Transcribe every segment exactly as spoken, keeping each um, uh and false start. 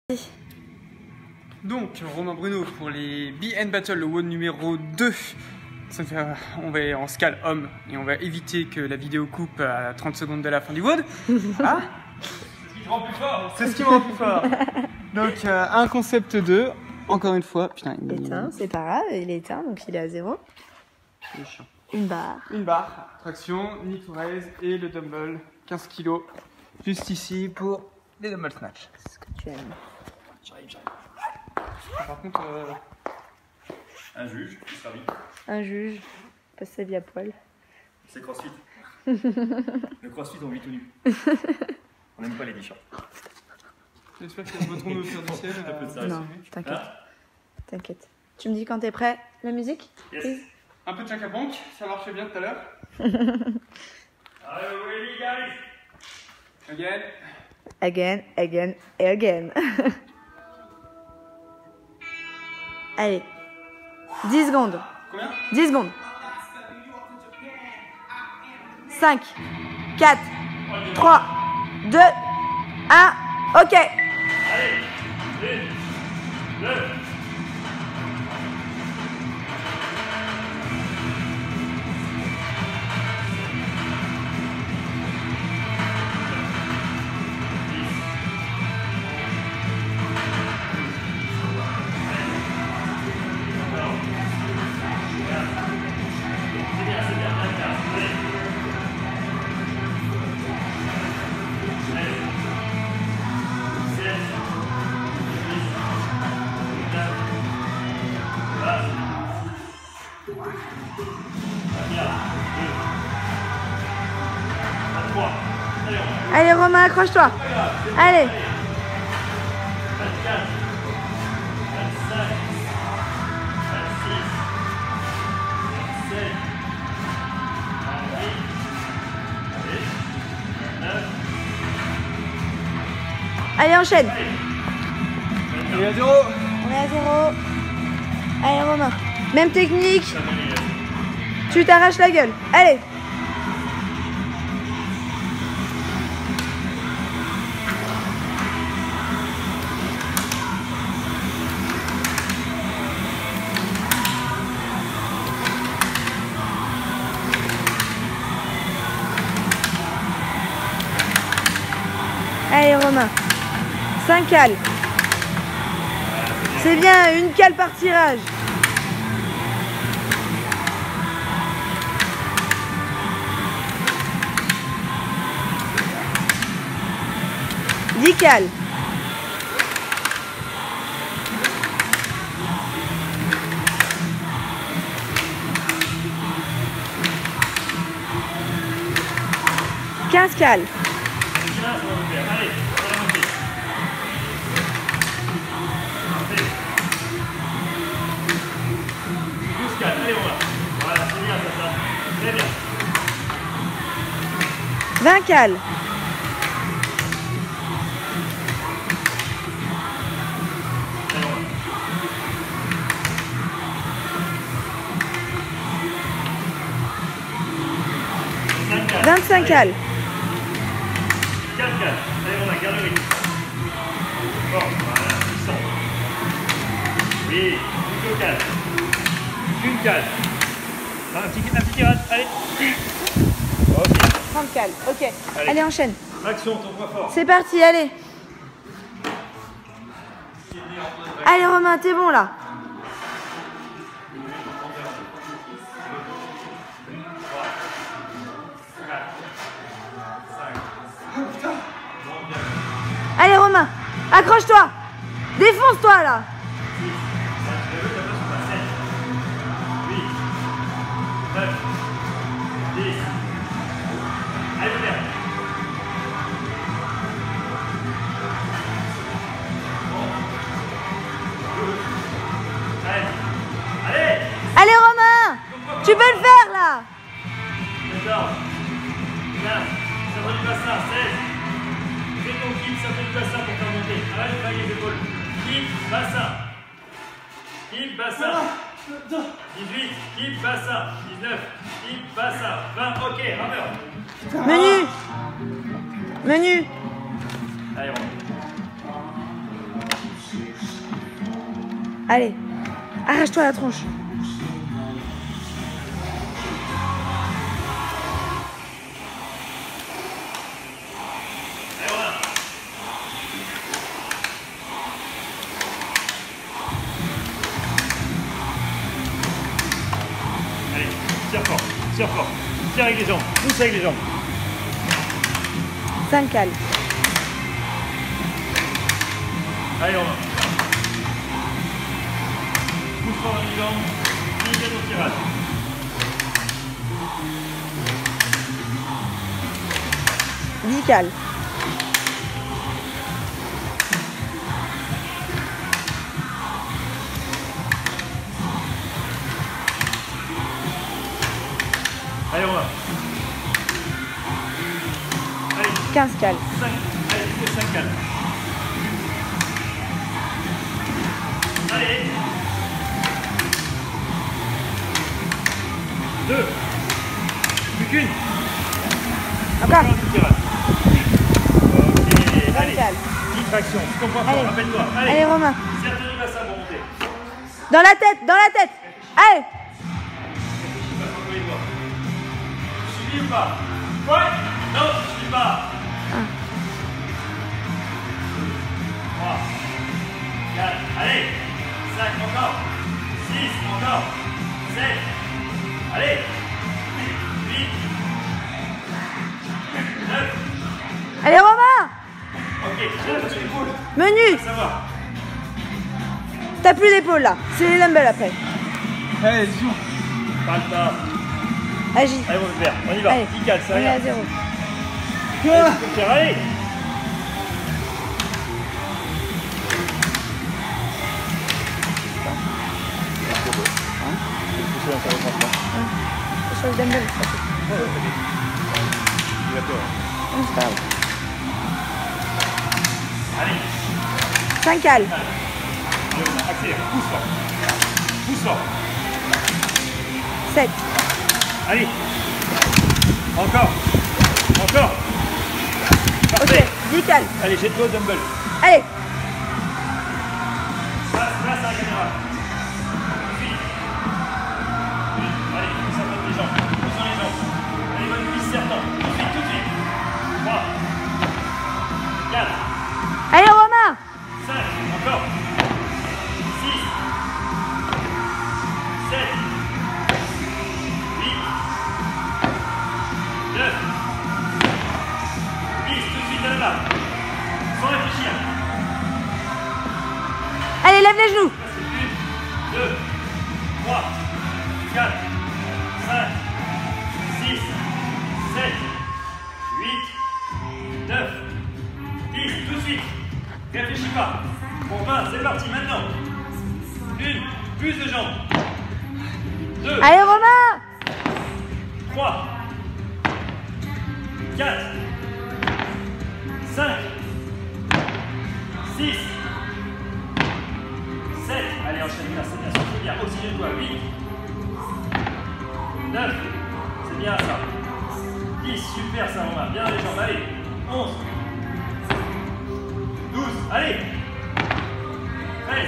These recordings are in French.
Donc, Romain Bruno pour les Be and Battle, le WOD numéro deux. Ça fait, on va en scale homme et on va éviter que la vidéo coupe à trente secondes de la fin du WOD. Ah, c'est ce qui me rend plus fort. C'est ce qui me rend plus fort. Donc, euh, un concept deux, encore une fois. Putain, il est éteint, c'est pas grave, il est éteint donc il est à zéro. C'est chiant. Une barre. Une barre, traction, knee to raise et le dumbbell, quinze kilos, juste ici pour les dumbbell snatch. C'est ce que tu aimes. J'arrive, j'arrive. Par contre, euh... un juge qui sera vite. Un juge, passe sa vie à poil. C'est CrossFit. Le CrossFit, on vit tout nu. On n'aime pas les t-shirts. J'espère que votre me faire du ciel. Un peu de ça. Non, t'inquiète. Ah. T'inquiète. Tu me dis quand t'es prêt, la musique? Yes. Un peu de Chaka Ponk, ça marchait bien tout à l'heure. Are you ready, guys? Again. Again, again et again. Allez, dix secondes. Combien? dix secondes. cinq, quatre, trois, deux, un, ok. Allez, une, deux. Allez Romain, accroche-toi. Allez. vingt-quatre, vingt-cinq, vingt-six, vingt-sept, vingt-huit, vingt-neuf. Allez, enchaîne. Il est à zéro. On est à zéro. Allez Romain. Même technique. Tu t'arraches la gueule. Allez. Allez Romain, cinq cales. C'est bien, une cale par tirage. dix cales. quinze cales. Allez, on va monter. douze cales, allez, on va. Voilà, c'est bien, ça, ça. Très bien. vingt cales. vingt-cinq cales. quatre cales. Allez, on a garde le rythme. Bon, voilà, puissant. Oui, plutôt cale. Une cale. Un petit, un petit tirage, allez. Ok. trente cales, ok. Allez. Allez, enchaîne. Action, ton point fort. C'est parti, allez. Allez Romain, t'es bon là. Allez Romain, accroche-toi. Défonce-toi là. huit, neuf, dix. Allez, Robert. Allez. Allez. Allez Romain, tu peux le faire là. quatorze, quinze, ça va du bassin, seize. Fais ton kick, ça fait du bassin pour faire monter. Arrête de travailler les épaules. Kick, bassin. Kick, bassin. dix-huit, kick, bassin. dix-neuf, kick, bassin. vingt, ok, rameur. Menu. Menu. Allez, on va. Allez, arrache-toi la tronche. Allez, tire fort, tire fort. Tire avec les jambes, pousse avec les jambes. cinq cales. Allez, Romain. Pousse fort dans les jambes. Finis bien ton tirage. dix cales. Allez, Romain. Allez, quinze cales. cinq. Allez, tu fais cinq cales. Allez. deux. Plus qu'une. Encore. Un petit tirage. Ok. Allez. cales. dix tractions. Tu comprends Allez. pas. Rappelle-toi. Allez. Allez, Romain. Serre-toi du bassin pour monter. Dans la tête, dans la tête. Allez. Réfléchis pas sur les doigts. Tu subis ou pas? Ouais. Non, tu subis pas. Un. trois. quatre. Allez. cinq encore. six encore. sept. Allez. huit. neuf. Allez, Romain. Ok. Là, tu épaules. Menu. Ça va. T'as plus d'épaule là. C'est les dumbbells après. Allez, zoom. Parle pas. Agis. Allez, on va faire. On y va. Allez. dix cales, ça On est rien. à zéro. Allez, tu peux faire. Allez. Sur le dumbbell, ça fait. Non, c'est pas grave. Allez. cinq cales. Accélère. Pousse fort. Pousse fort. sept. Allez. Encore. Encore. Ok. Parfait. dix cales. Allez, jette-toi au dumbbell. Allez. Passe, passe à la caméra. Puis. Allez, pousse un peu les jambes. Pousse dans les jambes. Allez, bonne cuisse serpent. Tout de suite, tout de suite. trois. quatre. Allez, Romain. cinq. Encore. six. sept. huit. neuf. dix. Tout de suite, là, là. Sans réfléchir. Allez, lève les genoux. un, deux, trois, quatre, cinq, six, sept, huit, neuf, dix. Tout de suite. Réfléchis pas. Pour vingt, c'est parti maintenant. Une, plus de jambes. Deux, Allez, Romain. trois, quatre, cinq, six, sept. Allez, enchaîne bien, c'est bien, c'est bien. Oxygène-toi. huit, neuf, c'est bien ça. dix, super ça, Romain. Bien les jambes, allez. onze, douze, allez. treize,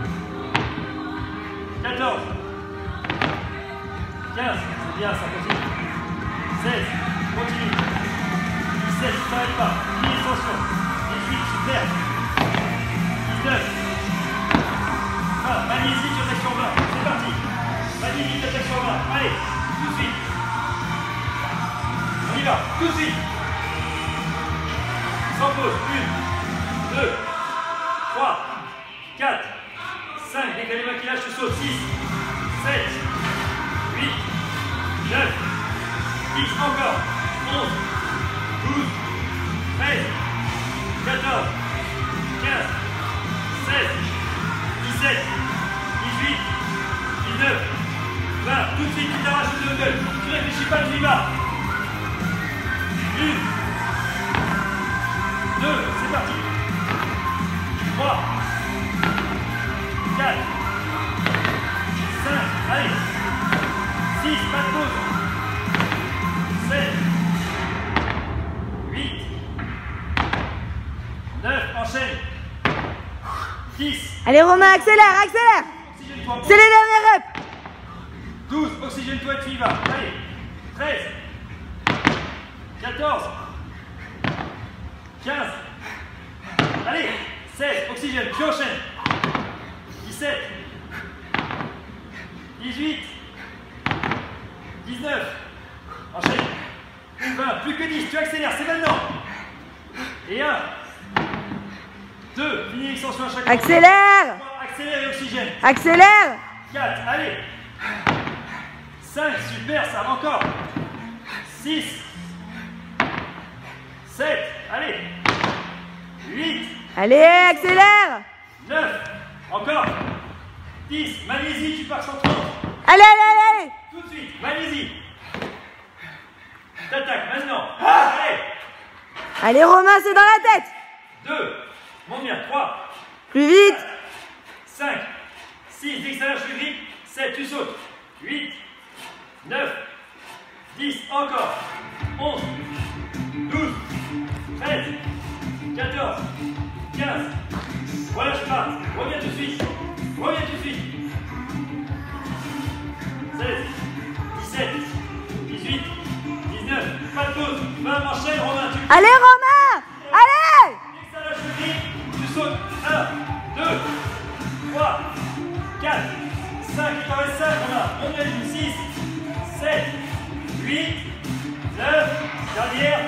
quatorze, quinze, c'est bien ça, continue. seize, continue. dix-sept, tu t'arrêtes pas. dix, attention. dix-huit, super. dix-neuf, vingt, magnésie, tu attaques sur vingt. C'est parti. Magnésie, tu attaques sur vingt. Allez, tout de suite. On y va, tout de suite. Sans pause. une, deux, trois, quatre, cinq. Décalé maquillage, tu sautes. six, sept, huit, neuf, dix. Encore. onze, douze, treize, quatorze, quinze, seize, dix-sept, dix-huit, dix-neuf, vingt. Tout de suite, tu t'arraches le dumbbell. Tu réfléchis pas, tu y vas. Une, deux, c'est parti. Trois, quatre, cinq, allez. Six, pas de pause. Sept, huit, neuf, enchaîne. dix. Allez Romain, accélère, accélère. Oxygène-toi. C'est les dernières reps. douze. Oxygène-toi et tu y vas. Allez. treize. quatorze. quinze. Allez. seize. Oxygène. Tu enchaînes. dix-sept. dix-huit. dix-neuf. Enchaîne. vingt. Plus que dix. Tu accélères. C'est maintenant. Et un. deux. Finis l'extension à chaque fois. Accélère. trois. Accélère et oxygène. Accélère. quatre. Allez. cinq. Super. Ça va encore. six. sept. Allez. huit. Allez, accélère. neuf. Encore. dix. Magnésie. Tu pars cent trente. Allez, allez, allez. Tout de suite. Magnésie. T'attaques maintenant. Allez. Allez Romain, c'est dans la tête. deux. Monte bien. trois. Plus vite. cinq. six. Dès que ça lâche le grip. sept. Tu sautes. huit. neuf. dix. Encore. onze. douze. treize. quatorze. quinze. Relâche pas. Reviens tout de suite. Reviens tout de suite. seize. dix-sept. dix-huit. dix-neuf. Pas de pause. vingt. Enchaîne, Romain. Tu... Allez Romain. Allez. Dès que ça lâche le grip, tu sautes. un, deux, trois, quatre, cinq. Il t'en reste cinq, Romain. On est six, sept, huit, neuf. Dernière.